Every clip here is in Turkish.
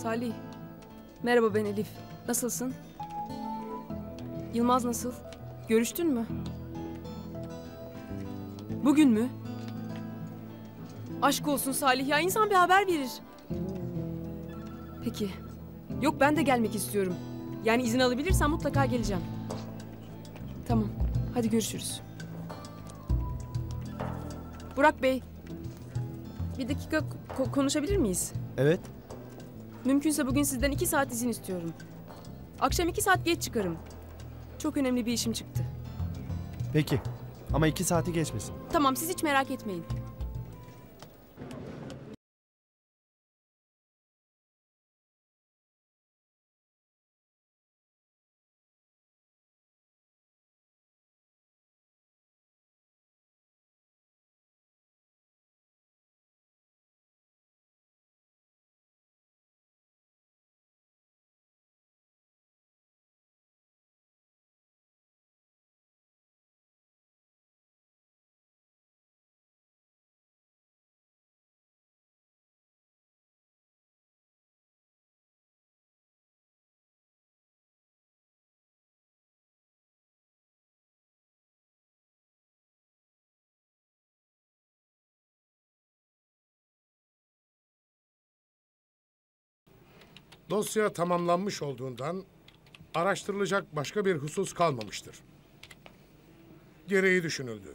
Salih. Merhaba, ben Elif. Nasılsın? Yılmaz nasıl? Görüştün mü? Bugün mü? Aşk olsun Salih ya, insan bir haber verir. Peki. Yok, ben de gelmek istiyorum. Yani izin alabilirsem mutlaka geleceğim. Tamam. Hadi görüşürüz. Burak Bey. Bir dakika konuşabilir miyiz? Evet. Mümkünse bugün sizden 2 saat izin istiyorum. Akşam 2 saat geç çıkarım. Çok önemli bir işim çıktı. Peki. Ama 2 saati geçmesin. Tamam, siz hiç merak etmeyin. Dosya tamamlanmış olduğundan araştırılacak başka bir husus kalmamıştır. Gereği düşünüldü.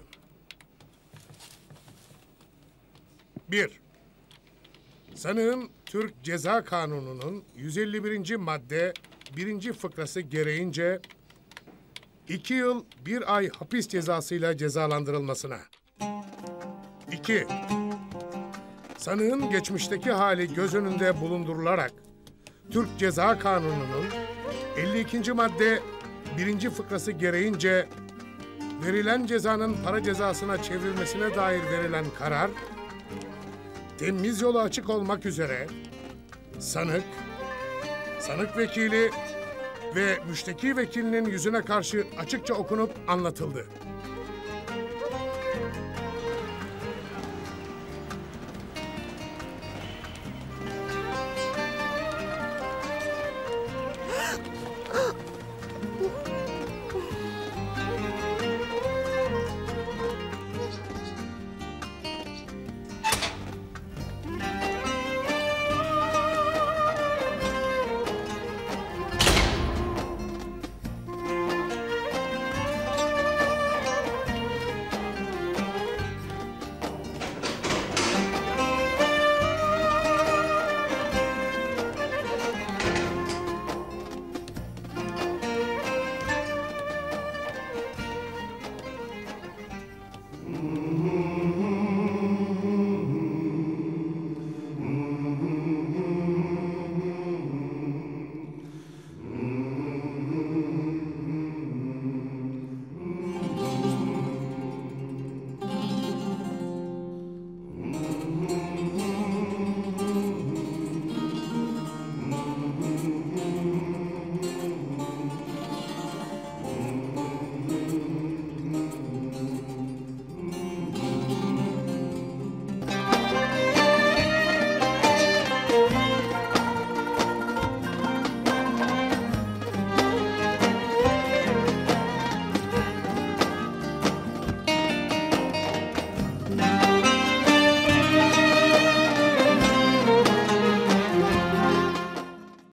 1. Sanığın Türk Ceza Kanunu'nun 151. madde 1. fıkrası gereğince 2 yıl 1 ay hapis cezasıyla cezalandırılmasına. 2. Sanığın geçmişteki hali göz önünde bulundurularak Türk Ceza Kanunu'nun 52. madde 1. fıkrası gereğince verilen cezanın para cezasına çevrilmesine dair verilen karar, temiz yolu açık olmak üzere sanık vekili ve müşteki vekilinin yüzüne karşı açıkça okunup anlatıldı.